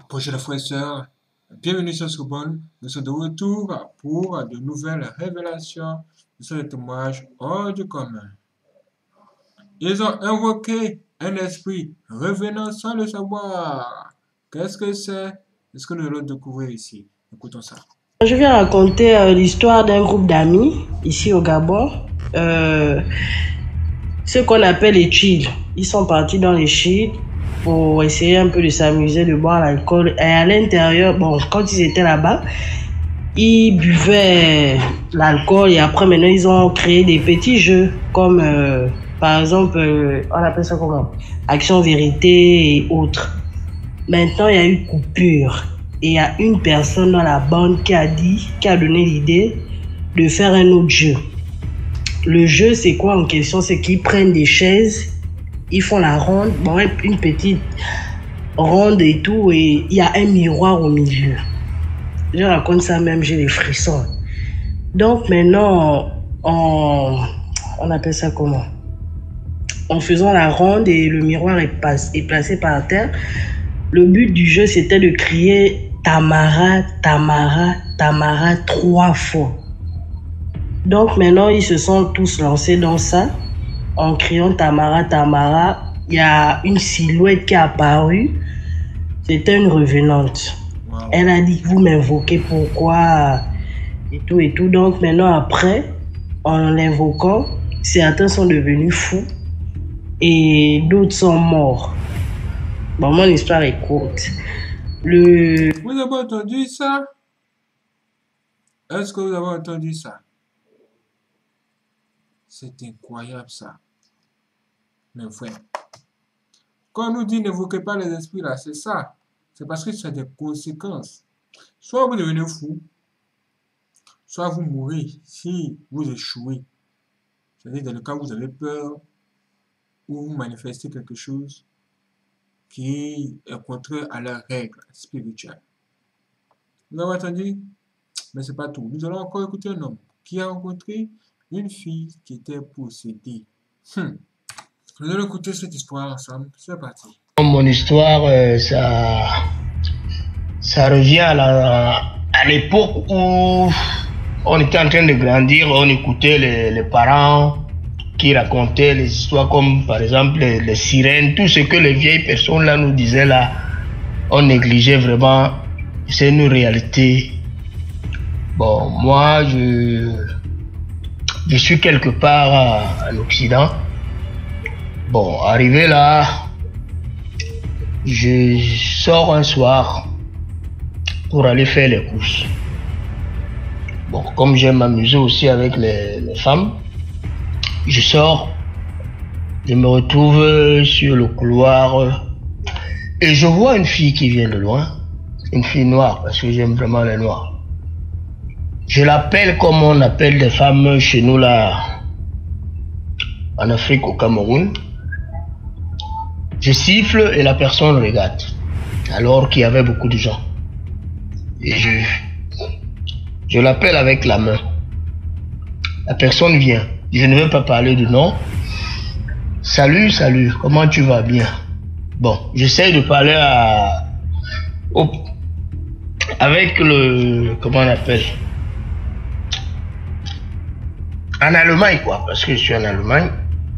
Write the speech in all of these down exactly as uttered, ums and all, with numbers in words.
Bonjour les frères et sœurs, bienvenue sur Sorbonne. Nous sommes de retour pour de nouvelles révélations sur les témoignages hors du commun. Ils ont invoqué un esprit revenant sans le savoir. Qu'est-ce que c'est? Est-ce que nous allons découvrir ici? Écoutons ça. Je viens raconter euh, l'histoire d'un groupe d'amis ici au Gabon. Euh, ce qu'on appelle les chill. Ils sont partis dans les chill pour essayer un peu de s'amuser, de boire l'alcool. Et à l'intérieur, bon, quand ils étaient là-bas, ils buvaient l'alcool et après, maintenant, ils ont créé des petits jeux comme, euh, par exemple, euh, on appelle ça comment? Action, vérité et autres. Maintenant, il y a eu coupure. Et il y a une personne dans la bande qui a dit, qui a donné l'idée de faire un autre jeu. Le jeu, c'est quoi en question? C'est qu'ils prennent des chaises, ils font la ronde, bon, une petite ronde et tout, et il y a un miroir au milieu. Je raconte ça même, j'ai des frissons. Donc maintenant, on, on appelle ça comment? En faisant la ronde et le miroir est, pas, est placé par terre, le but du jeu, c'était de crier Tamara, Tamara, Tamara trois fois. Donc maintenant, ils se sont tous lancés dans ça. En criant Tamara, Tamara, il y a une silhouette qui est apparue. C'était une revenante. Wow. Elle a dit, vous m'invoquez pourquoi? Et tout et tout. Donc maintenant, après, en l'invoquant, certains sont devenus fous et d'autres sont morts. Bon, mon histoire est courte. Le... Vous avez entendu ça? Est-ce que vous avez entendu ça? C'est incroyable ça. Mes frères. Quand on nous dit n'évoquez pas les esprits là, c'est ça. C'est parce que ça a des conséquences. Soit vous devenez fou, soit vous mourrez si vous échouez. C'est-à-dire dans le cas où vous avez peur ou vous manifestez quelque chose qui est contraire à leurs règles spirituelles. Vous avez entendu? Mais c'est pas tout. Nous allons encore écouter un homme qui a rencontré une fille qui était possédée. Hmm. Nous allons écouter cette histoire ensemble. C'est parti. Mon histoire, euh, ça, ça revient à la, à l'époque où on était en train de grandir, on écoutait les, les parents qui racontaient les histoires comme par exemple les, les sirènes, tout ce que les vieilles personnes là nous disaient là, on négligeait vraiment. C'est une réalité. Bon, moi, je, je suis quelque part en Occident. Bon, arrivé là, je sors un soir pour aller faire les courses. Bon, comme j'aime m'amuser aussi avec les, les femmes, je sors, je me retrouve sur le couloir et je vois une fille qui vient de loin, une fille noire, parce que j'aime vraiment les noirs. Je l'appelle comme on appelle des femmes chez nous là, en Afrique, au Cameroun. Je siffle et la personne regarde, alors qu'il y avait beaucoup de gens. Et je, je l'appelle avec la main. La personne vient. Je ne veux pas parler de nom. Salut, salut, comment tu vas? Bien. Bon, j'essaie de parler à, au, avec le, comment on appelle? En Allemagne, quoi, parce que je suis en Allemagne.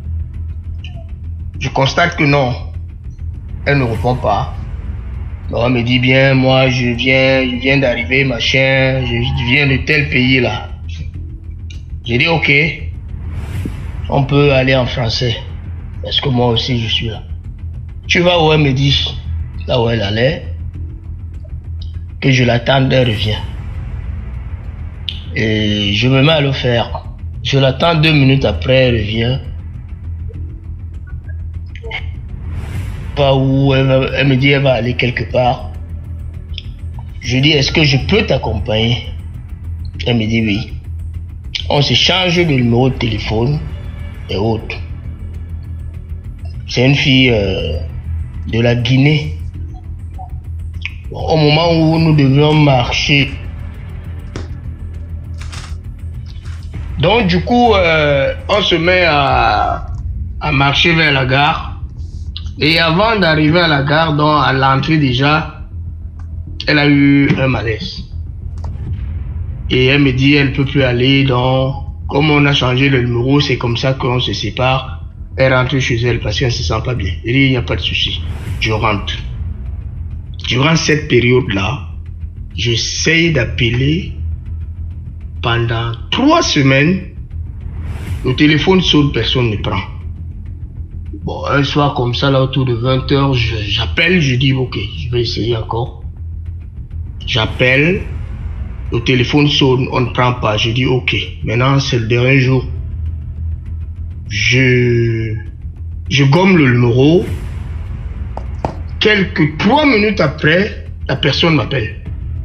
Je constate que non, elle ne répond pas. Donc elle me dit bien, moi je viens, je viens d'arriver, machin, je viens de tel pays là. J'ai dit ok, on peut aller en français, parce que moi aussi je suis là. Tu vas où? Elle me dit, là où elle allait, que je l'attende, elle revient. Et je me mets à le faire. Je l'attends deux minutes après, elle revient. Pas où elle, va, elle me dit elle va aller quelque part. Je dis est-ce que je peux t'accompagner? Elle me dit oui. On se change de numéro de téléphone et autres. C'est une fille euh, de la Guinée. Bon, au moment où nous devions marcher. Donc du coup, euh, on se met à, à marcher vers la gare. Et avant d'arriver à la gare, donc à l'entrée déjà, elle a eu un malaise. Et elle me dit, elle ne peut plus aller dans... Comme on a changé le numéro, c'est comme ça qu'on se sépare. Elle rentre chez elle parce qu'elle ne se sent pas bien. Elle dit, il n'y a pas de souci. Je rentre. Durant cette période-là, j'essaye d'appeler pendant trois semaines. Le téléphone sonne, personne ne prend. Bon, un soir comme ça, là, autour de vingt heures, j'appelle, je dis, ok, je vais essayer encore. J'appelle, le téléphone sonne, on ne prend pas. Je dis, ok, maintenant c'est le dernier jour. Je, je gomme le numéro. Quelques trois minutes après, la personne m'appelle.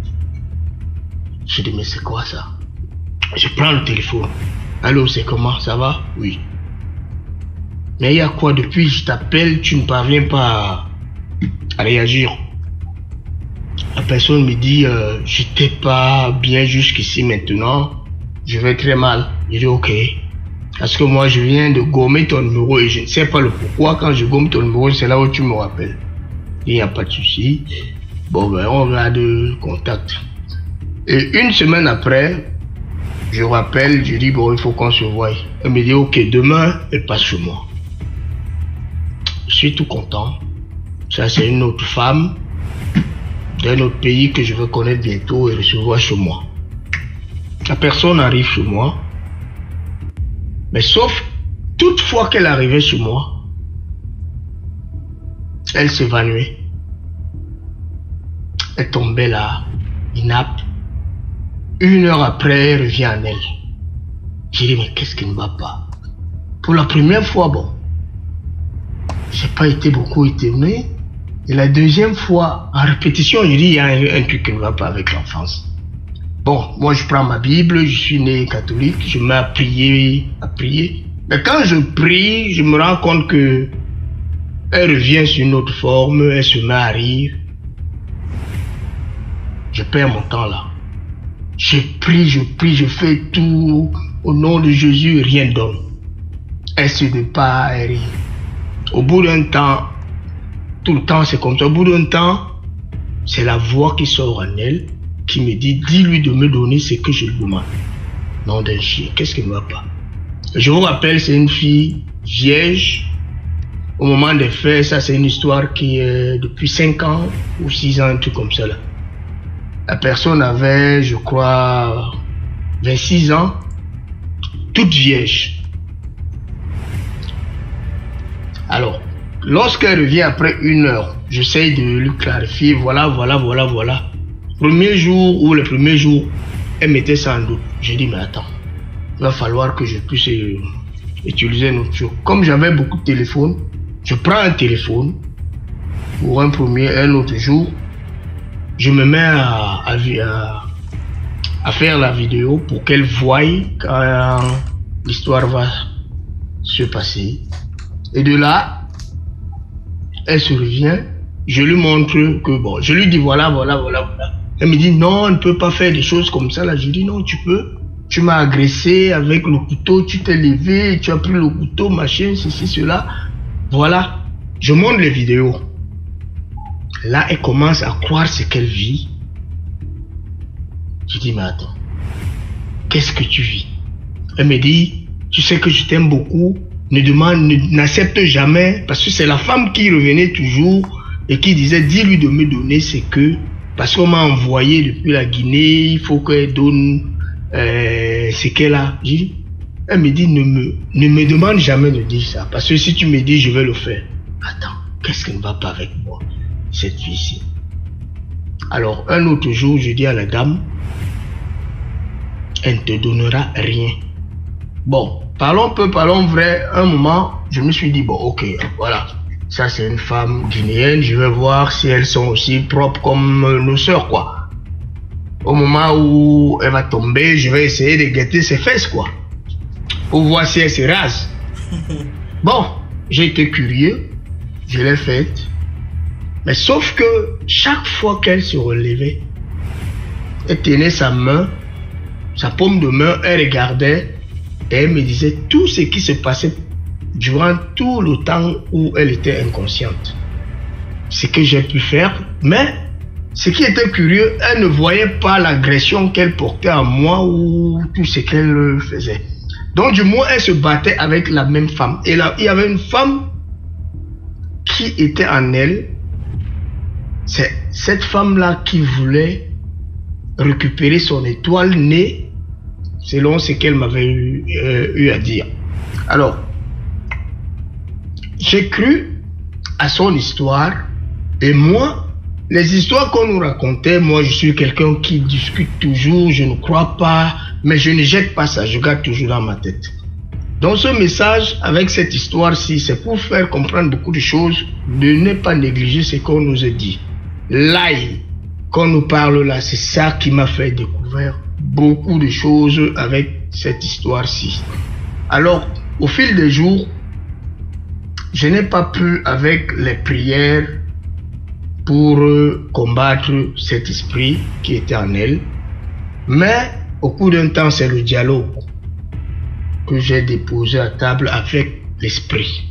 Je dis, mais c'est quoi ça? Je prends le téléphone. Allô, c'est comment? Ça va? Oui. Mais il y a quoi? Depuis je t'appelle, tu ne parviens pas à, à réagir. La personne me dit, euh, j'étais pas bien jusqu'ici maintenant. Je vais très mal. Je dis, ok. Parce que moi, je viens de gommer ton numéro et je ne sais pas le pourquoi. Quand je gomme ton numéro, c'est là où tu me rappelles. Il n'y a pas de souci. Bon, ben, on garde le contact. Et une semaine après, je rappelle, je dis, bon, il faut qu'on se voie. Elle me dit, ok, demain, elle passe chez moi. Je suis tout content. Ça, c'est une autre femme d'un autre pays que je veux connaître bientôt et recevoir chez moi. La personne arrive chez moi. Mais sauf, toutefois qu'elle arrivait chez moi, elle s'évanouit. Elle tombait là, inapte. Une heure après, elle revient en elle. J'ai dit, mais qu'est-ce qui ne va pas? Pour la première fois, bon, j'ai pas été beaucoup étonné. Et la deuxième fois, en répétition, j'ai dit, il y a un, un truc qui ne va pas avec l'enfance. Bon, moi je prends ma Bible, je suis né catholique, je me mets à prier, à prier. Mais quand je prie, je me rends compte que elle revient sur une autre forme, elle se met à rire. Je perds mon temps là. Je prie, je prie, je fais tout au nom de Jésus, rien ne donne. Elle se débat, elle rit. Au bout d'un temps, tout le temps c'est comme ça, au bout d'un temps, c'est la voix qui sort en elle, qui me dit, dis-lui de me donner ce que je lui demande. Nom d'un chien, qu'est-ce qui ne va pas? Je vous rappelle, c'est une fille vierge. Au moment des faits, ça c'est une histoire qui est depuis cinq ans ou six ans, un truc comme ça là. La personne avait, je crois, vingt-six ans, toute vierge. Alors, lorsqu'elle revient après une heure, j'essaie de lui clarifier, voilà, voilà, voilà, voilà. Premier jour ou le premier jour, elle mettait ça en doute. J'ai dit, mais attends, il va falloir que je puisse euh, utiliser une autre chose. Comme j'avais beaucoup de téléphones, je prends un téléphone pour un premier, un autre jour. Je me mets à, à, à, à faire la vidéo pour qu'elle voie quand l'histoire va se passer. Et de là, elle se revient. Je lui montre que bon, je lui dis voilà, voilà, voilà, voilà. Elle me dit non, on ne peut pas faire des choses comme ça. Là, je dis non, tu peux. Tu m'as agressé avec le couteau, tu t'es levé, tu as pris le couteau, machin, ceci, cela. Voilà. Je montre les vidéos. Là, elle commence à croire ce qu'elle vit. Je dis, mais attends, qu'est-ce que tu vis? Elle me dit, tu sais que je t'aime beaucoup, ne demande, n'accepte jamais, parce que c'est la femme qui revenait toujours et qui disait, dis-lui de me donner ce que, parce qu'on m'a envoyé depuis la Guinée, il faut qu'elle donne euh, ce qu'elle a. Je dis, elle me dit, ne me, ne me demande jamais de dire ça, parce que si tu me dis, je vais le faire. Attends, qu'est-ce qui ne va pas avec moi? Cette fille-ci. Alors, un autre jour, je dis à la dame, elle ne te donnera rien. Bon, parlons peu, parlons vrai. Un moment, je me suis dit, bon, ok, voilà. Ça, c'est une femme guinéenne. Je vais voir si elles sont aussi propres comme nos sœurs, quoi. Au moment où elle va tomber, je vais essayer de guetter ses fesses, quoi. Pour voir si elle se rase. Bon, j'ai été curieux. Je l'ai faite. Mais sauf que chaque fois qu'elle se relevait, elle tenait sa main, sa paume de main, elle regardait et elle me disait tout ce qui se passait durant tout le temps où elle était inconsciente. Ce que j'ai pu faire, mais ce qui était curieux, elle ne voyait pas l'agression qu'elle portait à moi ou tout ce qu'elle faisait. Donc du moins, elle se battait avec la même femme. Et là, il y avait une femme qui était en elle. C'est cette femme-là qui voulait récupérer son étoile née, selon ce qu'elle m'avait eu, euh, eu à dire. Alors, j'ai cru à son histoire, et moi, les histoires qu'on nous racontait, moi je suis quelqu'un qui discute toujours, je ne crois pas, mais je ne jette pas ça, je garde toujours dans ma tête. Donc ce message, avec cette histoire-ci, c'est pour faire comprendre beaucoup de choses, de ne pas négliger ce qu'on nous a dit. L'ail qu'on nous parle là, c'est ça qui m'a fait découvrir beaucoup de choses avec cette histoire-ci. Alors, au fil des jours, je n'ai pas pu, avec les prières, pour combattre cet esprit qui était en elle. Mais, au cours d'un temps, c'est le dialogue que j'ai déposé à table avec l'esprit.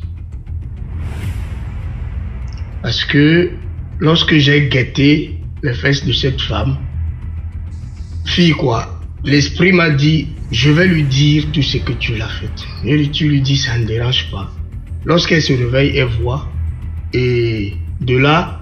Parce que, lorsque j'ai guetté les fesses de cette femme, fille quoi, l'esprit m'a dit, je vais lui dire tout ce que tu l'as fait. Et tu lui dis, ça ne dérange pas. Lorsqu'elle se réveille, elle voit. Et de là,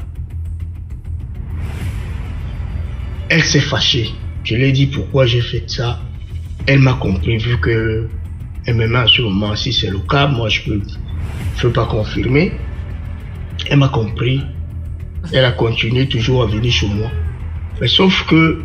elle s'est fâchée. Je lui ai dit pourquoi j'ai fait ça. Elle m'a compris, vu que elle me met en ce moment, si c'est le cas, moi je peux, je peux pas confirmer. Elle m'a compris. Elle a continué toujours à venir chez moi. Mais sauf que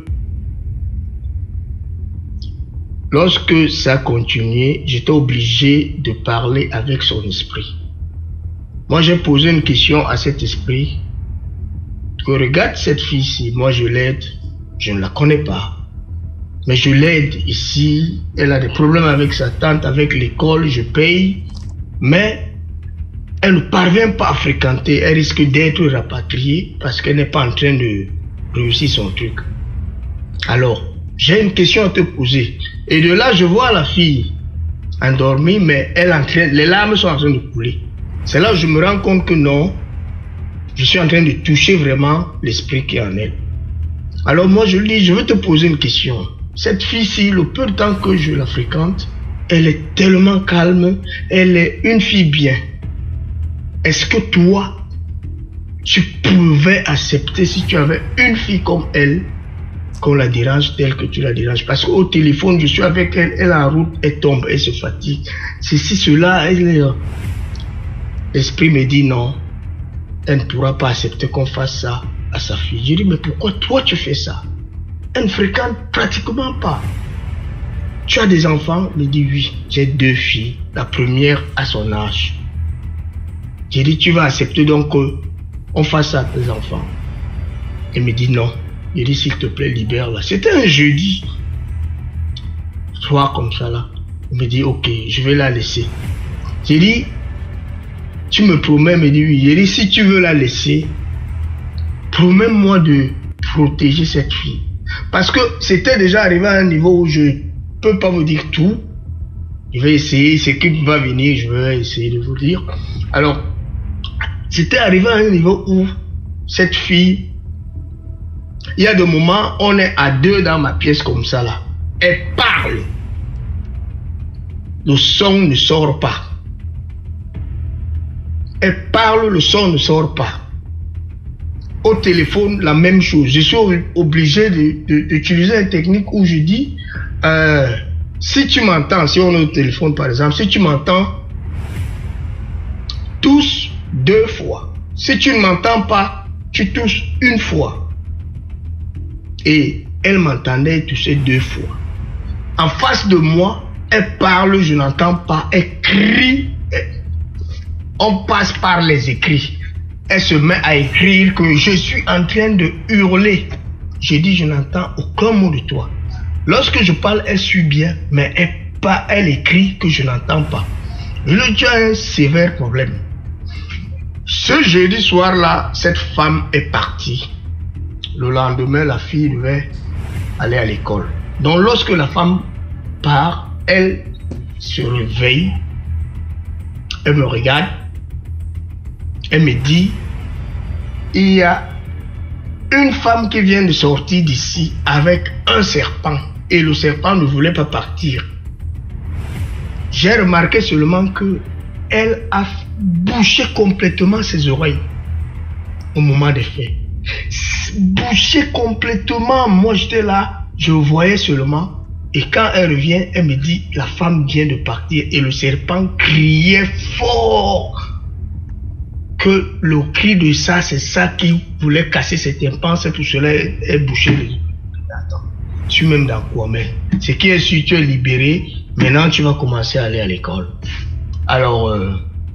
lorsque ça a continué, j'étais obligé de parler avec son esprit. Moi, j'ai posé une question à cet esprit. Que regarde cette fille-ci, moi je l'aide, je ne la connais pas. Mais je l'aide ici, elle a des problèmes avec sa tante, avec l'école, je paye. Mais elle ne parvient pas à fréquenter, elle risque d'être rapatriée parce qu'elle n'est pas en train de réussir son truc. Alors, j'ai une question à te poser. Et de là, je vois la fille endormie, mais elle en train, les larmes sont en train de couler. C'est là où je me rends compte que non, je suis en train de toucher vraiment l'esprit qui est en elle. Alors moi, je lui dis, je veux te poser une question. Cette fille-ci, le peu de temps que je la fréquente, elle est tellement calme, elle est une fille bien. Est-ce que toi, tu pouvais accepter si tu avais une fille comme elle, qu'on la dérange telle que tu la déranges? Parce qu'au téléphone, je suis avec elle, elle est en route, elle tombe, elle se fatigue. Ceci, cela, elle est... L'esprit me dit non, elle ne pourra pas accepter qu'on fasse ça à sa fille. Je dis, mais pourquoi toi tu fais ça? Elle ne fréquente pratiquement pas. Tu as des enfants? Il me dit oui, j'ai deux filles. La première à son âge. J'ai dit, tu vas accepter donc qu'on fasse ça à tes enfants? Elle me dit non. J'ai dit, s'il te plaît, libère-la. C'était un jeudi. Soir comme ça là. Elle me dit, ok, je vais la laisser. J'ai dit, tu me promets? Elle me dit oui. J'ai dit, si tu veux la laisser, promets-moi de protéger cette fille. Parce que c'était déjà arrivé à un niveau où je ne peux pas vous dire tout. Je vais essayer, ce qui va venir, je vais essayer de vous dire. Alors, c'était arrivé à un niveau où cette fille, il y a des moments, on est à deux dans ma pièce comme ça là. Elle parle. Le son ne sort pas. Elle parle, le son ne sort pas. Au téléphone, la même chose. Je suis obligé d'utiliser une technique où je dis, euh, si tu m'entends, si on est au téléphone par exemple, si tu m'entends, touche deux fois. Si tu ne m'entends pas, tu touches une fois. Et elle m'entendait toucher deux fois. En face de moi, elle parle, je n'entends pas, elle crie. Elle... On passe par les écrits. Elle se met à écrire que je suis en train de hurler. J'ai dit, je n'entends aucun mot de toi. Lorsque je parle, elle suit bien, mais elle, pas, elle écrit que je n'entends pas. Je lui dis, tu as un sévère problème. Ce jeudi soir-là, cette femme est partie. Le lendemain, la fille devait aller à l'école. Donc, lorsque la femme part, elle se réveille. Elle me regarde. Elle me dit, il y a une femme qui vient de sortir d'ici avec un serpent et le serpent ne voulait pas partir. J'ai remarqué seulement que elle a bouché complètement ses oreilles au moment des faits. Bouché complètement. Moi j'étais là, je voyais seulement. Et quand elle revient, elle me dit la femme vient de partir et le serpent criait fort. Que le cri de ça, c'est ça qui voulait casser ses tympans, c'est pour cela qu'elle bouchait les yeux. Attends, je suis même dans quoi, mais ce qui est sûr, tu es libéré. Maintenant, tu vas commencer à aller à l'école. Alors, euh,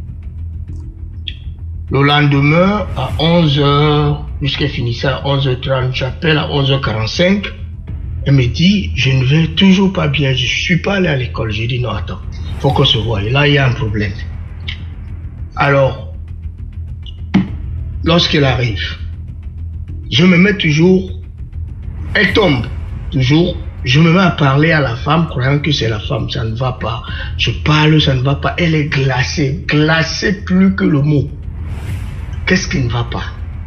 le lendemain, à onze heures, puisqu'elle finissait à onze heures trente, j'appelle à onze heures quarante-cinq. Elle me dit, je ne vais toujours pas bien, je ne suis pas allé à l'école. J'ai dit, non, attends, il faut qu'on se voie. Et là, il y a un problème. Alors, lorsqu'elle arrive, je me mets toujours, elle tombe toujours, je me mets à parler à la femme, croyant que c'est la femme, ça ne va pas. Je parle, ça ne va pas, elle est glacée, glacée plus que le mot. Qu'est-ce qui ne va pas?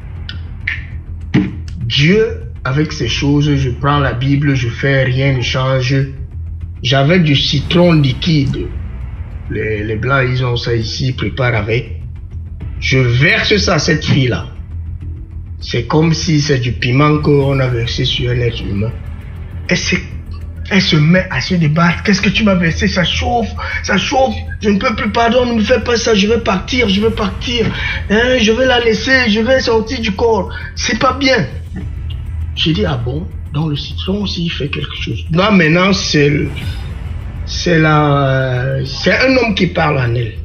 Dieu, avec ces choses, je prends la Bible, je fais rien ne change. J'avais du citron liquide. Les, les blancs, ils ont ça ici, ils préparent avec. Je verse ça à cette fille-là. C'est comme si c'est du piment qu'on a versé sur un être humain. Elle se, elle se met à se débattre. Qu'est-ce que tu m'as versé? Ça chauffe, ça chauffe. Je ne peux plus, pardon, ne me fais pas ça. Je vais partir, je vais partir. Hein, je vais la laisser, je vais sortir du corps. C'est pas bien. J'ai dit, ah bon? Donc le citron aussi, il fait quelque chose. Là, maintenant, c'est c'est la, c'est un homme qui parle en elle.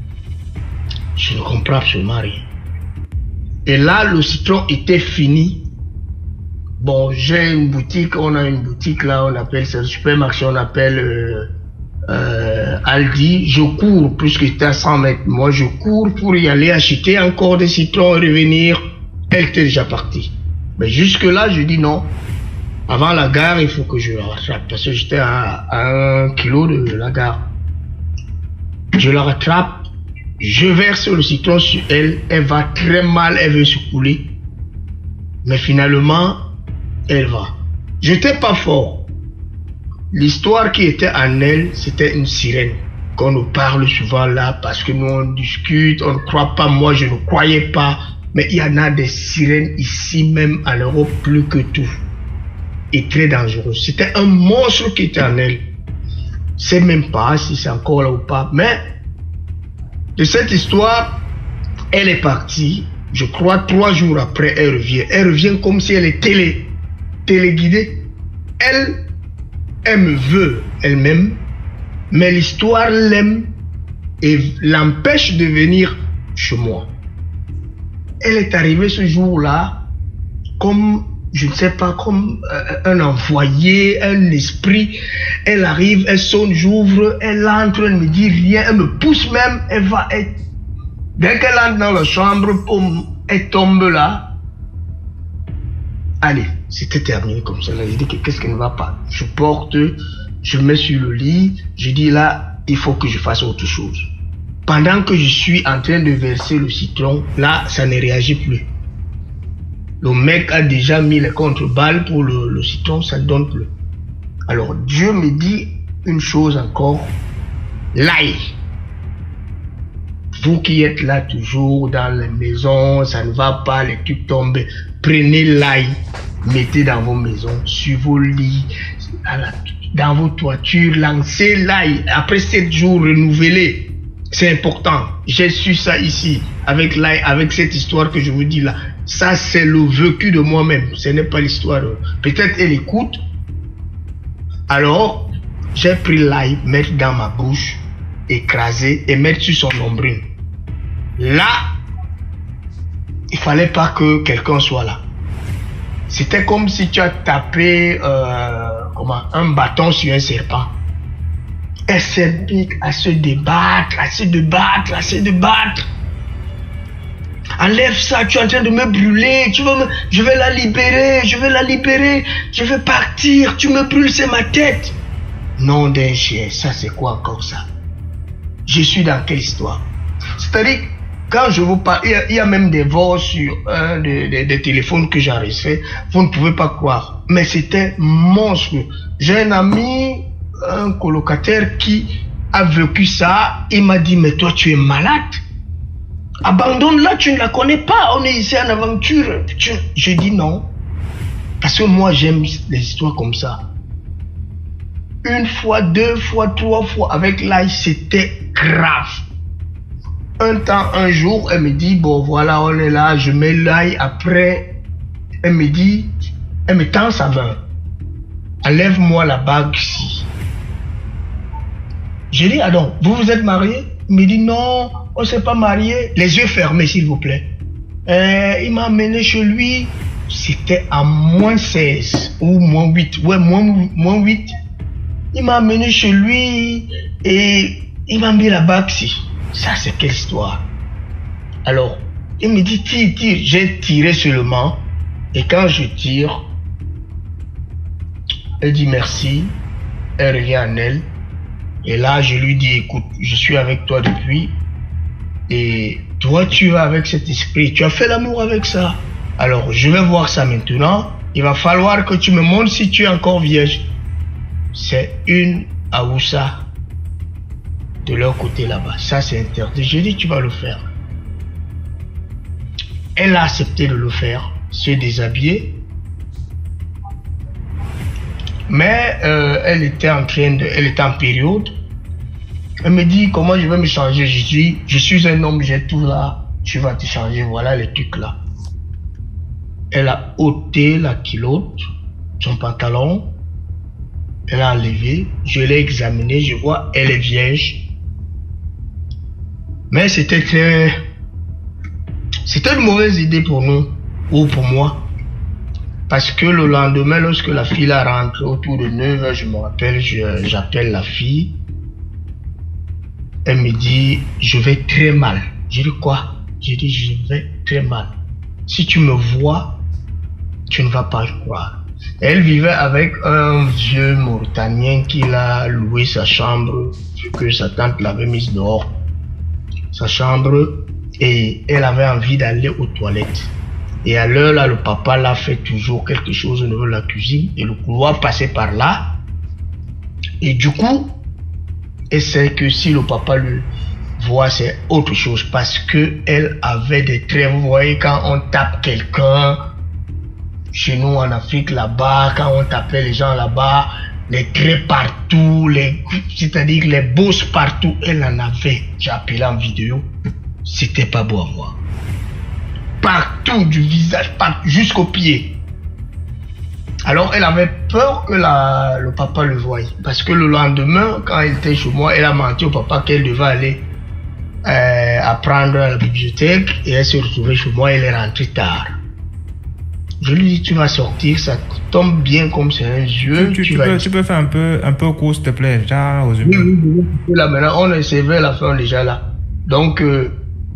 Je ne comprends absolument rien. Et là, le citron était fini. Bon, j'ai une boutique, on a une boutique là, on appelle ça le supermarché, on appelle euh, euh, Aldi. Je cours, puisque j'étais à cent mètres. Moi, je cours pour y aller acheter encore des citrons et revenir. Elle était déjà partie. Mais jusque là, je dis non. Avant la gare, il faut que je la rattrape. Parce que j'étais à, à un kilo de la gare. Je la rattrape. Je verse le citron sur elle. Elle va très mal. Elle veut se couler. Mais finalement, elle va. J'étais pas fort. L'histoire qui était en elle, c'était une sirène. Qu'on nous parle souvent là. Parce que nous, on discute. On ne croit pas. Moi, je ne croyais pas. Mais il y en a des sirènes ici, même en Europe, plus que tout. Et très dangereux. C'était un monstre qui était en elle. Je sais même pas si c'est encore là ou pas. Mais de cette histoire, elle est partie. Je crois trois jours après, elle revient. Elle revient comme si elle est télé, téléguidée. Elle, elle me veut elle-même. Mais l'histoire l'aime et l'empêche de venir chez moi. Elle est arrivée ce jour-là comme, je ne sais pas, comme euh, un envoyé, un esprit. Elle arrive, elle sonne, j'ouvre, elle entre, elle me dit rien, elle me pousse même, elle va être... Dès qu'elle entre dans la chambre, elle tombe là. Allez, c'était terminé comme ça. Je dis que qu'est-ce qui ne va pas? Je porte, je mets sur le lit, je dis là, il faut que je fasse autre chose. Pendant que je suis en train de verser le citron, là, ça ne réagit plus. Le mec a déjà mis les contre-balles pour le, le citron, ça ne donne plus. Alors, Dieu me dit une chose encore, l'ail. Vous qui êtes là toujours dans les maisons, ça ne va pas, les trucs tombent. Prenez l'ail, mettez dans vos maisons, sur vos lits, dans vos toitures, lancez l'ail. Après sept jours, renouvelez. C'est important. J'ai su ça ici, avec l'ail, avec cette histoire que je vous dis là. Ça, c'est le vécu de moi-même. Ce n'est pas l'histoire. Peut-être elle écoute. Alors, j'ai pris l'ail, mettre dans ma bouche, écraser et mettre sur son nombril. Là, il fallait pas que quelqu'un soit là. C'était comme si tu as tapé euh, comment, un bâton sur un serpent. Elle s'est mise à se débattre, à se débattre, à se débattre. Enlève ça, tu es en train de me brûler, tu veux me... je vais la libérer, je vais la libérer, je vais partir, tu me brûles, c'est ma tête. Nom d'un chien, ça c'est quoi encore ça? Je suis dans quelle histoire? C'est-à-dire, Quand je vous parle, il y a, il y a même des voix sur un des, des, des téléphones que j'enregistrais. Vous ne pouvez pas croire. Mais c'était monstrueux. J'ai un ami, un colocataire qui a vécu ça. Il m'a dit, mais toi, tu es malade. Abandonne-la, tu ne la connais pas. On est ici en aventure. Tu... Je dis non. Parce que moi, j'aime les histoires comme ça. Une fois, deux fois, trois fois, avec l'âge, c'était grave. Un temps, un jour, elle me dit, bon, voilà, on est là, je mets l'ail. Après, elle me dit, elle me tend sa main. Enlève-moi la bague ici. J'ai dit, ah donc, vous vous êtes marié? Il me dit, non, on ne s'est pas marié. Les yeux fermés, s'il vous plaît. Euh, il m'a amené chez lui. C'était à moins seize ou moins huit. Ouais, moins, moins huit. Il m'a amené chez lui et il m'a mis la bague ici. Ça, c'est quelle histoire? Alors, il me dit, tire, tire. J'ai tiré seulement. Et quand je tire, elle dit merci. Elle revient en elle. Et là, je lui dis, écoute, je suis avec toi depuis. Et toi, tu vas avec cet esprit. Tu as fait l'amour avec ça. Alors, je vais voir ça maintenant. Il va falloir que tu me montres si tu es encore vierge. C'est une Aoussa de leur côté là-bas. Ça, c'est interdit. Je dis, tu vas le faire. Elle a accepté de le faire, se déshabiller. Mais euh, elle était en train de, elle était en période. Elle me dit, comment je vais me changer? Je dis, je suis un homme, j'ai tout là. Tu vas te changer, voilà les trucs là. Elle a ôté la culotte, son pantalon. Elle a enlevé, je l'ai examiné, je vois, elle est vierge. Mais c'était très... C'était une mauvaise idée pour nous, ou pour moi. Parce que le lendemain, lorsque la fille a rentré autour de neuf heures, je me rappelle, j'appelle la fille. Elle me dit, je vais très mal. Je dis quoi? Je dis, je vais très mal. Si tu me vois, tu ne vas pas le croire. Elle vivait avec un vieux Mauritanien qui l'a loué sa chambre, que sa tante l'avait mise dehors. Sa chambre, et elle avait envie d'aller aux toilettes. Et à l'heure là, le papa l'a fait toujours quelque chose au niveau de la cuisine et le couloir passait par là. Et du coup, elle sait que si le papa le voit, c'est autre chose parce que elle avait des traits. Vous voyez, quand on tape quelqu'un, chez nous en Afrique là-bas, quand on tapait les gens là-bas, les traits partout, les, c'est-à-dire les bosses partout, elle en avait. J'ai appelé en vidéo, c'était pas beau à voir. Partout, du visage, jusqu'aux pieds. Alors elle avait peur que la, le papa le voie. Parce que le lendemain, quand elle était chez moi, elle a menti au papa qu'elle devait aller euh, apprendre à la bibliothèque. Et elle s'est retrouvée chez moi, elle est rentrée tard. Je lui dis, tu vas sortir, ça tombe bien comme c'est un jeu. Tu, tu, tu, tu, vas... peux, tu peux faire un peu, un peu court, s'il te plaît, genre aux humains. Oui, oui, oui, là maintenant, on est sévère la fin déjà là. Donc, euh,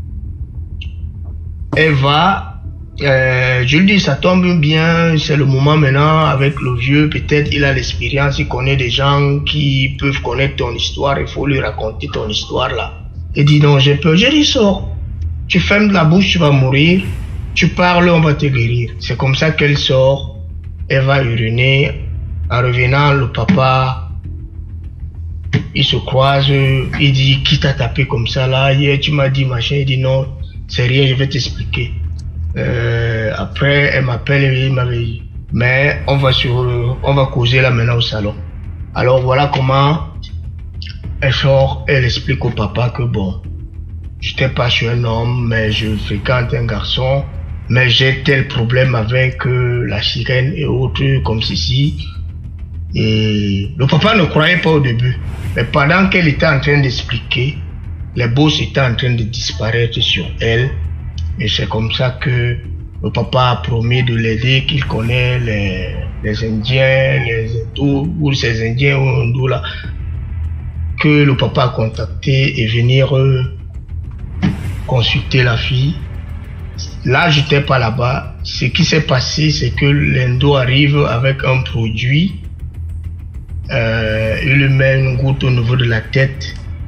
elle va, euh, je lui dis, ça tombe bien, c'est le moment maintenant avec le vieux, peut-être il a l'expérience, il connaît des gens qui peuvent connaître ton histoire, il faut lui raconter ton histoire là. Il dit, non, j'ai peur. J'ai dit, sors, tu fermes la bouche, tu vas mourir, tu parles, on va te guérir. C'est comme ça qu'elle sort, elle va uriner, en revenant, le papa, il se croise, il dit, qui t'a tapé comme ça là, hier tu m'as dit machin, il dit non, c'est rien, je vais t'expliquer. Euh, après, elle m'appelle et il m'avait dit, mais on va sur, on va causer là maintenant au salon. Alors voilà comment elle sort, elle explique au papa que bon, je n'étais pas sur un homme, mais je fréquente un garçon, mais j'ai tel problème avec euh, la sirène et autres comme ceci. Et le papa ne croyait pas au début, mais pendant qu'elle était en train d'expliquer, les bosses étaient en train de disparaître sur elle. Et c'est comme ça que le papa a promis de l'aider, qu'il connaît les, les Indiens, les hindous, ou ces Indiens ou hindous là, que le papa a contacté et venir euh, consulter la fille. Là, j'étais pas là-bas. Ce qui s'est passé, c'est que l'Indo arrive avec un produit. Euh, il lui met une goutte au niveau de la tête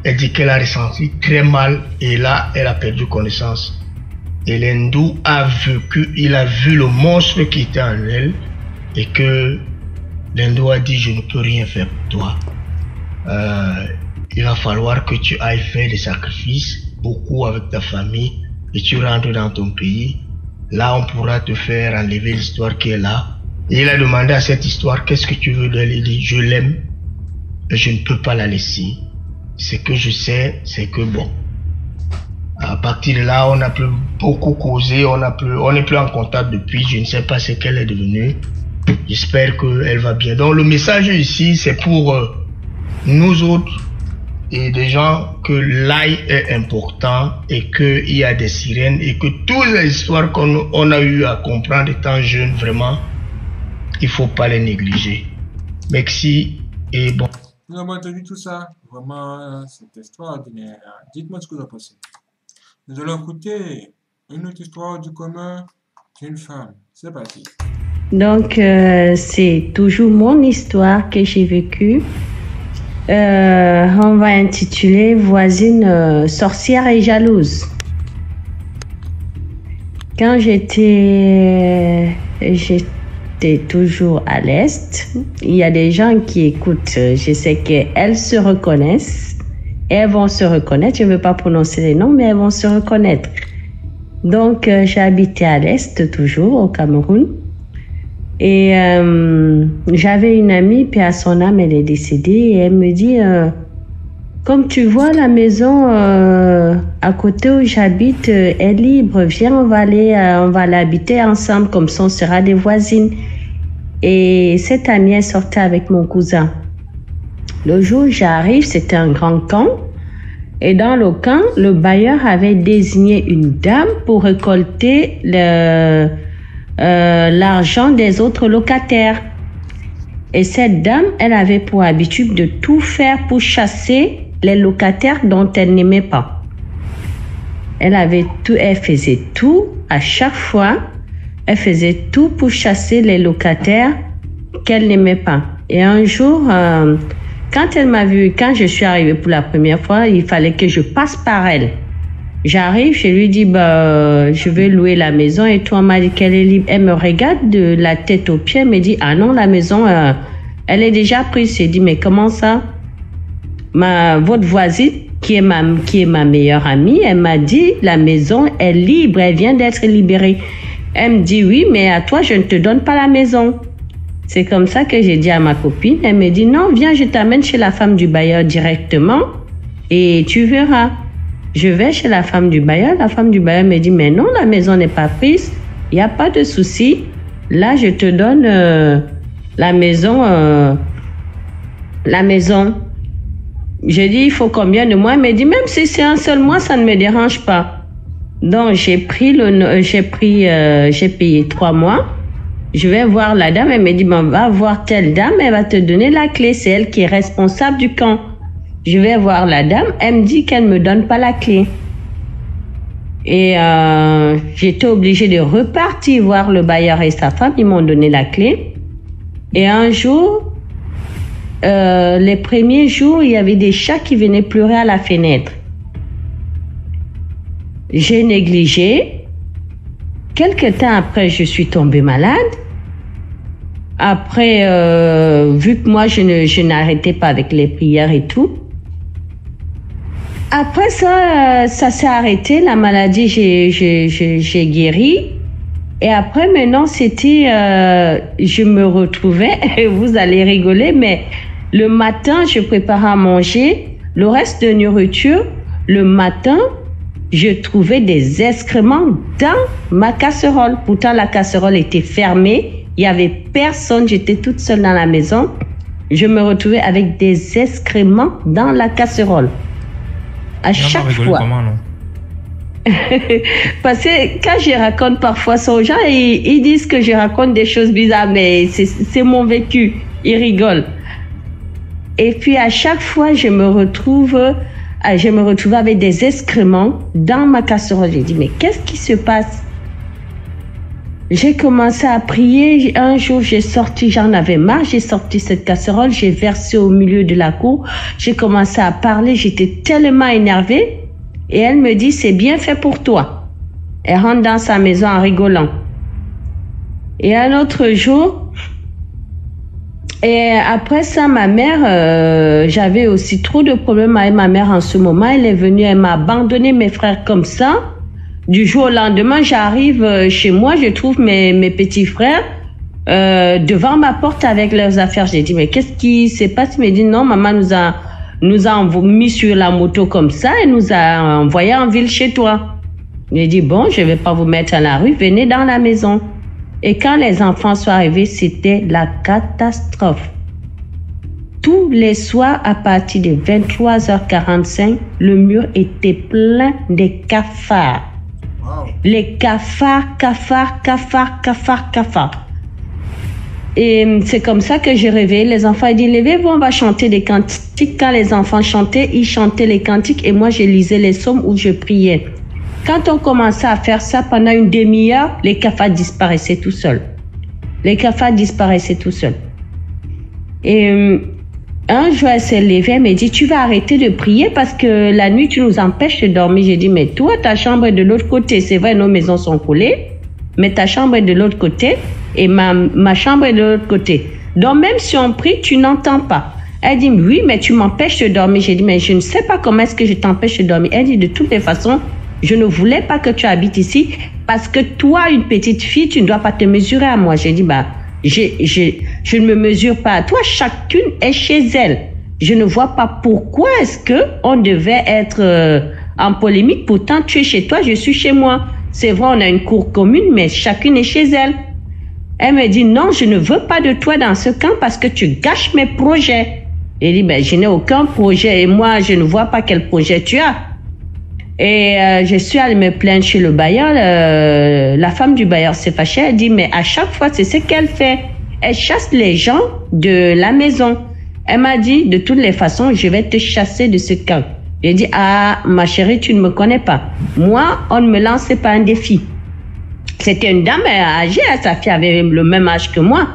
Elle dit qu'elle a ressenti très mal et là, elle a perdu connaissance. Et l'hindou a vécu, il a vu le monstre qui était en elle et que l'hindou a dit, je ne peux rien faire pour toi. Euh, il va falloir que tu ailles faire des sacrifices, beaucoup avec ta famille, et tu rentres dans ton pays. Là, on pourra te faire enlever l'histoire qui est là. Et il a demandé à cette histoire, qu'est-ce que tu veux d'elle? Il dit, je l'aime, et je ne peux pas la laisser. Ce que je sais, c'est que bon, à partir de là, on n'a plus beaucoup causé, on n'a plus, on n'est plus en contact depuis, je ne sais pas ce qu'elle est devenue. J'espère qu'elle va bien. Donc le message ici, c'est pour euh, nous autres et des gens que l'ail est important et qu'il y a des sirènes et que toutes les histoires qu'on on a eu à comprendre étant jeune, vraiment, il ne faut pas les négliger. Merci et bon. Nous avons entendu tout ça. Vraiment, c'est extraordinaire. Dites-moi ce que vous en pensez. Nous allons écouter une autre histoire du commun d'une femme. C'est parti. Donc, euh, c'est toujours mon histoire que j'ai vécue. Euh, on va intituler Voisine euh, sorcière et jalouse. Quand j'étais, j'étais toujours à l'Est, il y a des gens qui écoutent. Je sais qu'elles se reconnaissent. Elles vont se reconnaître. Je ne veux pas prononcer les noms, mais elles vont se reconnaître. Donc, euh, j'ai habité à l'Est toujours, au Cameroun. Et euh, j'avais une amie, puis à son âme, elle est décédée. Et elle me dit, euh, comme tu vois, la maison euh, à côté où j'habite euh, est libre. Viens, on va aller, euh, on va l'habiter ensemble, comme ça on sera des voisines. Et cette amie, elle sortait avec mon cousin. Le jour où j'arrive, c'était un grand camp. Et dans le camp, le bailleur avait désigné une dame pour récolter le... Euh, l'argent des autres locataires. Et cette dame, elle avait pour habitude de tout faire pour chasser les locataires dont elle n'aimait pas. Elle avait tout, elle faisait tout à chaque fois. Elle faisait tout pour chasser les locataires qu'elle n'aimait pas. Et un jour, euh, quand elle m'a vu, quand je suis arrivée pour la première fois, il fallait que je passe par elle. J'arrive, je lui dis, bah, je vais louer la maison et toi, on m'a dit qu'elle est libre. Elle me regarde de la tête aux pieds, elle me dit, ah non, la maison, euh, elle est déjà prise. J'ai dit, mais comment ça? Ma, votre voisine, qui est ma, qui est ma meilleure amie, elle m'a dit, la maison est libre, elle vient d'être libérée. Elle me dit, oui, mais à toi, je ne te donne pas la maison. C'est comme ça que j'ai dit à ma copine. Elle me dit, non, viens, je t'amène chez la femme du bailleur directement et tu verras. Je vais chez la femme du bailleur. La femme du bailleur me dit, mais non, la maison n'est pas prise. Il n'y a pas de souci. Là, je te donne euh, la maison. Euh, la maison. Je dis, il faut combien de mois? Elle me dit, même si c'est un seul mois, ça ne me dérange pas. Donc, j'ai pris le, j'ai pris, euh, j'ai payé trois mois. Je vais voir la dame. Elle me dit, bon, va voir telle dame. Elle va te donner la clé. C'est elle qui est responsable du camp. Je vais voir la dame, elle me dit qu'elle ne me donne pas la clé. Et euh, j'étais obligée de repartir voir le bailleur et sa femme, ils m'ont donné la clé. Et un jour, euh, les premiers jours, il y avait des chats qui venaient pleurer à la fenêtre. J'ai négligé. Quelque temps après, je suis tombée malade. Après, euh, vu que moi, je, ne, je n'arrêtais pas avec les prières et tout, après ça, ça s'est arrêté, la maladie, j'ai, j'ai, j'ai, j'ai guéri. Et après, maintenant, c'était, euh, je me retrouvais, vous allez rigoler, mais le matin, je préparais à manger, le reste de nourriture, le matin, je trouvais des excréments dans ma casserole. Pourtant, la casserole était fermée, il n'y avait personne, j'étais toute seule dans la maison. Je me retrouvais avec des excréments dans la casserole. À chaque fois. Comment, non? Parce que quand je raconte parfois ça aux gens, ils, ils disent que je raconte des choses bizarres, mais c'est, c'est mon vécu. Ils rigolent. Et puis à chaque fois, je me retrouve, je me retrouve avec des excréments dans ma casserole. J'ai dit, mais qu'est-ce qui se passe? J'ai commencé à prier. Un jour, j'ai sorti, j'en avais marre, j'ai sorti cette casserole, j'ai versé au milieu de la cour. J'ai commencé à parler, j'étais tellement énervée. Et elle me dit, c'est bien fait pour toi. Elle rentre dans sa maison en rigolant. Et un autre jour, et après ça, ma mère, euh, j'avais aussi trop de problèmes avec ma mère en ce moment. Elle est venue, elle m'a abandonné mes frères comme ça. Du jour au lendemain, j'arrive chez moi, je trouve mes, mes petits frères euh, devant ma porte avec leurs affaires. J'ai dit, mais qu'est-ce qui se passe? Il m'a dit, non, maman nous a, nous a mis sur la moto comme ça et nous a envoyé en ville chez toi. J'ai dit, bon, je ne vais pas vous mettre à la rue, venez dans la maison. Et quand les enfants sont arrivés, c'était la catastrophe. Tous les soirs, à partir de vingt-trois heures quarante-cinq, le mur était plein de cafards. Wow. Les cafards, cafards, cafards, cafards, cafards. Et c'est comme ça que j'ai réveillé les enfants. Ils disent, levez-vous, on va chanter des cantiques. Quand les enfants chantaient, ils chantaient les cantiques et moi, je lisais les psaumes où je priais. Quand on commençait à faire ça pendant une demi-heure, les cafards disparaissaient tout seuls. Les cafards disparaissaient tout seuls. Et euh, un jour, elle s'est levée, elle m'a dit, tu vas arrêter de prier parce que la nuit, tu nous empêches de dormir. J'ai dit, mais toi, ta chambre est de l'autre côté. C'est vrai, nos maisons sont collées, mais ta chambre est de l'autre côté et ma, ma chambre est de l'autre côté. Donc, même si on prie, tu n'entends pas. Elle dit, oui, mais tu m'empêches de dormir. J'ai dit, mais je ne sais pas comment est-ce que je t'empêche de dormir. Elle dit, de toutes les façons, je ne voulais pas que tu habites ici parce que toi, une petite fille, tu ne dois pas te mesurer à moi. J'ai dit, bah, j'ai, j'ai, je ne me mesure pas à toi. Chacune est chez elle. Je ne vois pas pourquoi est-ce qu'on devait être euh, en polémique. Pourtant, tu es chez toi, je suis chez moi. C'est vrai, on a une cour commune, mais chacune est chez elle. Elle me dit, non, je ne veux pas de toi dans ce camp parce que tu gâches mes projets. Elle dit, ben, je n'ai aucun projet et moi, je ne vois pas quel projet tu as. Et euh, je suis allée me plaindre chez le bailleur. Euh, la femme du bailleur s'est fâchée. Elle dit, mais à chaque fois, c'est ce qu'elle fait. Elle chasse les gens de la maison. Elle m'a dit, de toutes les façons, je vais te chasser de ce camp. J'ai dit, ah, ma chérie, tu ne me connais pas. Moi, on ne me lançait pas un défi. C'était une dame âgée. Sa fille avait le même âge que moi.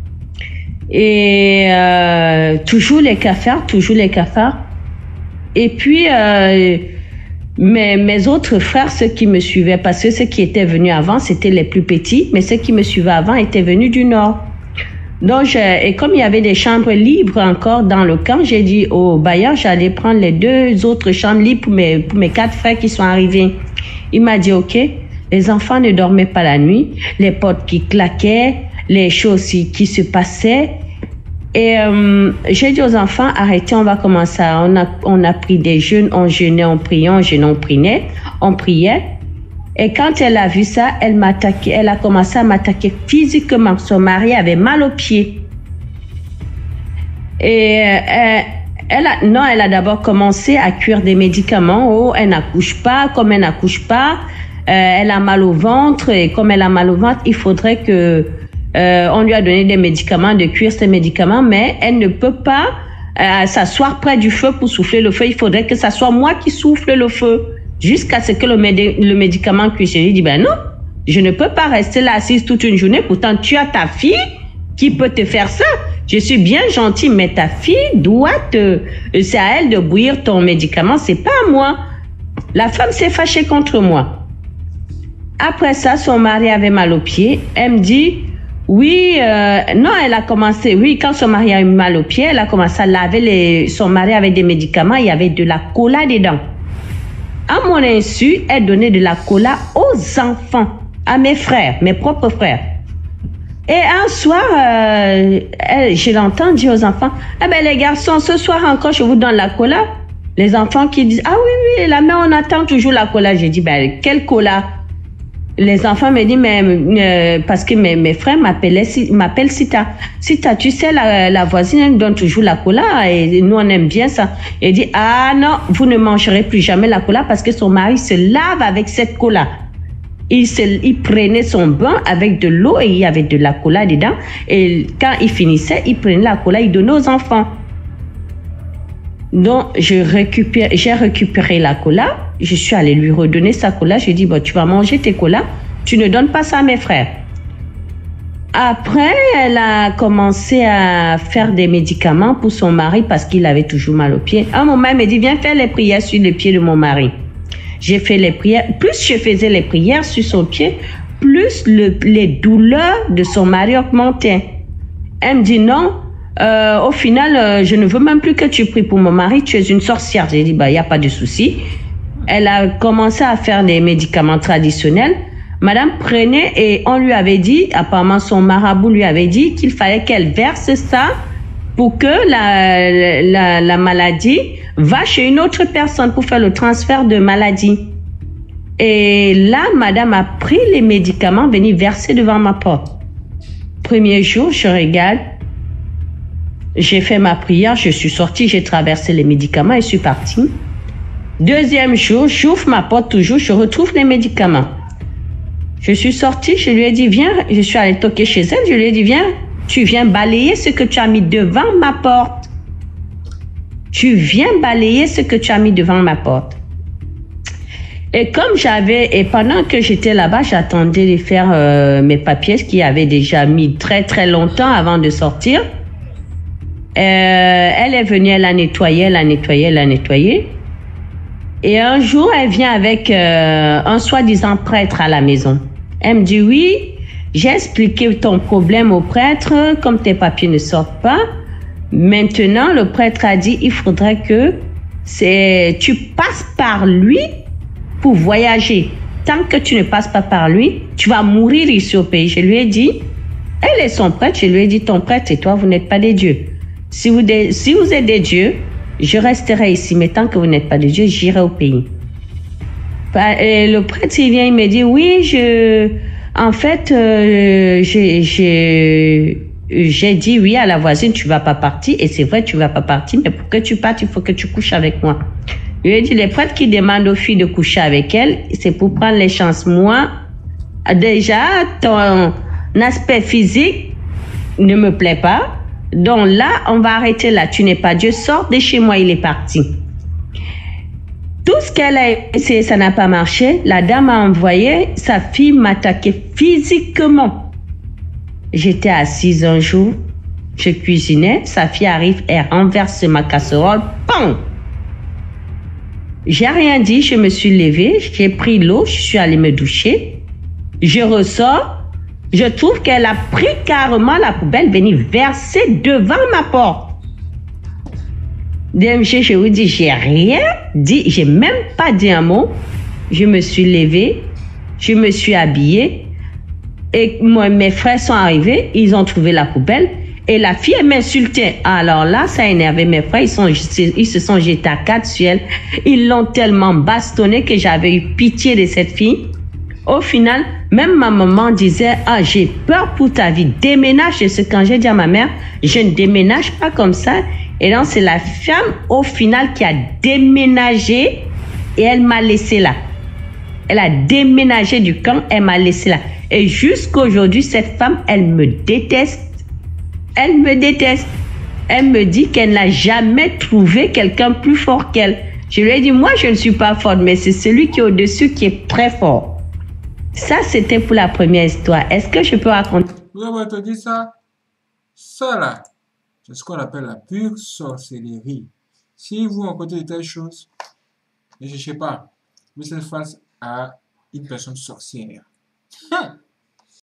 Et euh, toujours les cafards, toujours les cafards. Et puis... Euh, Mais mes autres frères, ceux qui me suivaient, parce que ceux qui étaient venus avant, c'était les plus petits, mais ceux qui me suivaient avant étaient venus du nord. Donc, je, et comme il y avait des chambres libres encore dans le camp, j'ai dit au bailleur, j'allais prendre les deux autres chambres libres pour mes, pour mes quatre frères qui sont arrivés. Il m'a dit, OK, les enfants ne dormaient pas la nuit, les portes qui claquaient, les choses qui se passaient. Et euh, j'ai dit aux enfants, arrêtez, on va commencer à, on a, on a pris des jeûnes, on jeûnait, on priait, on jeûnait, on priait, on priait. Et quand elle a vu ça, elle m'a attaqué, elle a commencé à m'attaquer physiquement. Son mari avait mal aux pieds. Et euh, elle a, non, elle a d'abord commencé à cuire des médicaments. Oh, elle n'accouche pas, comme elle n'accouche pas, euh, elle a mal au ventre. Et comme elle a mal au ventre, il faudrait que Euh, on lui a donné des médicaments, de cuire ces médicaments, mais elle ne peut pas euh, s'asseoir près du feu pour souffler le feu. Il faudrait que ça soit moi qui souffle le feu jusqu'à ce que le, médi le médicament cuise. Je lui dis, ben non, je ne peux pas rester là assise toute une journée. Pourtant, tu as ta fille qui peut te faire ça. Je suis bien gentille, mais ta fille doit te... C'est à elle de bouillir ton médicament, c'est pas à moi. La femme s'est fâchée contre moi. Après ça, son mari avait mal aux pieds. Elle me dit... Oui, euh, non, elle a commencé, oui, quand son mari a eu mal aux pieds, elle a commencé à laver les, son mari avec des médicaments, il y avait de la cola dedans. À mon insu, elle donnait de la cola aux enfants, à mes frères, mes propres frères. Et un soir, euh, elle, je l'entends dire aux enfants, eh ben les garçons, ce soir encore, je vous donne la cola. Les enfants qui disent, ah oui, oui, la mère, on attend toujours la cola. J'ai dit, ben, quelle cola? Les enfants me disent, mais euh, parce que mes, mes frères m'appellent Sita. Sita, tu sais, la, la voisine, elle donne toujours la cola et nous, on aime bien ça. Elle dit, ah non, vous ne mangerez plus jamais la cola parce que son mari se lave avec cette cola. Il, se, il prenait son bain avec de l'eau et il y avait de la cola dedans. Et quand il finissait, il prenait la cola, il donnait aux enfants. Donc, j'ai récupéré, j'ai récupéré la cola. Je suis allée lui redonner sa cola. J'ai dit, bon, tu vas manger tes colas. Tu ne donnes pas ça à mes frères. Après, elle a commencé à faire des médicaments pour son mari parce qu'il avait toujours mal aux pieds. À un moment, elle me dit, viens faire les prières sur les pieds de mon mari. J'ai fait les prières. Plus je faisais les prières sur son pied, plus le, les douleurs de son mari augmentaient. Elle me dit, non, euh, au final, euh, je ne veux même plus que tu pries pour mon mari, tu es une sorcière. J'ai dit, bah, il n'y a pas de souci. Elle a commencé à faire des médicaments traditionnels. Madame prenait et on lui avait dit, apparemment son marabout lui avait dit qu'il fallait qu'elle verse ça pour que la, la, la maladie va chez une autre personne pour faire le transfert de maladie. Et là, madame a pris les médicaments, venus verser devant ma porte. Premier jour, je regarde, j'ai fait ma prière, je suis sortie, j'ai traversé les médicaments et je suis partie. Deuxième jour, j'ouvre ma porte toujours, je retrouve les médicaments. Je suis sortie, je lui ai dit, viens, je suis allée toquer chez elle, je lui ai dit, viens, tu viens balayer ce que tu as mis devant ma porte. Tu viens balayer ce que tu as mis devant ma porte. Et comme j'avais, et pendant que j'étais là-bas, j'attendais de faire euh, mes papiers, ce qui avait déjà mis très très longtemps avant de sortir. Euh, elle est venue, elle a nettoyé, elle a nettoyé, elle a nettoyé. Et un jour, elle vient avec euh, un soi-disant prêtre à la maison. Elle me dit, oui, j'ai expliqué ton problème au prêtre, comme tes papiers ne sortent pas. Maintenant, le prêtre a dit, il faudrait que c'est, tu passes par lui pour voyager. Tant que tu ne passes pas par lui, tu vas mourir ici au pays. Je lui ai dit, elle est son prêtre, je lui ai dit, ton prêtre et toi, vous n'êtes pas des dieux. Si vous, des, si vous êtes des dieux, je resterai ici, mais tant que vous n'êtes pas de Dieu, j'irai au pays. Et le prêtre, il vient, il me dit, oui, je, en fait, euh, j'ai, j'ai, j'ai dit oui à la voisine, tu vas pas partir, et c'est vrai, tu vas pas partir, mais pour que tu partes, il faut que tu couches avec moi. Je lui ai dit, les prêtres qui demandent aux filles de coucher avec elles, c'est pour prendre les chances. Moi, déjà, ton aspect physique ne me plaît pas. Donc là, on va arrêter là. Tu n'es pas Dieu, sors de chez moi, il est parti. Tout ce qu'elle a essayé, ça n'a pas marché. La dame a envoyé sa fille m'attaquer physiquement. J'étais assise un jour, je cuisinais, sa fille arrive, elle renverse ma casserole, pam! J'ai rien dit, je me suis levée, j'ai pris l'eau, je suis allée me doucher. Je ressors. Je trouve qu'elle a pris carrément la poubelle, venue verser devant ma porte. D M G, je vous dis, j'ai rien dit, j'ai même pas dit un mot. Je me suis levée, je me suis habillée. Et moi, mes frères sont arrivés, ils ont trouvé la poubelle. Et la fille, elle m'insultait. Alors là, ça a énervé mes frères, ils, sont, ils se sont jetés à quatre sur elle. Ils l'ont tellement bastonnée que j'avais eu pitié de cette fille. Au final, même ma maman disait, ah, j'ai peur pour ta vie, déménage. Et ce quand j'ai dit à ma mère, je ne déménage pas comme ça. Et donc, c'est la femme, au final, qui a déménagé et elle m'a laissé là. Elle a déménagé du camp, elle m'a laissé là. Et jusqu'à aujourd'hui, cette femme, elle me déteste. Elle me déteste. Elle me dit qu'elle n'a jamais trouvé quelqu'un plus fort qu'elle. Je lui ai dit, moi, je ne suis pas forte, mais c'est celui qui est au-dessus qui est très fort. Ça, c'était pour la première histoire. Est-ce que je peux raconter? Oui, on va te dire ça. Ça, là, c'est ce qu'on appelle la pure sorcellerie. Si vous rencontrez de telles choses, ne cherchez pas. Vous êtes face à une personne sorcière. Hum.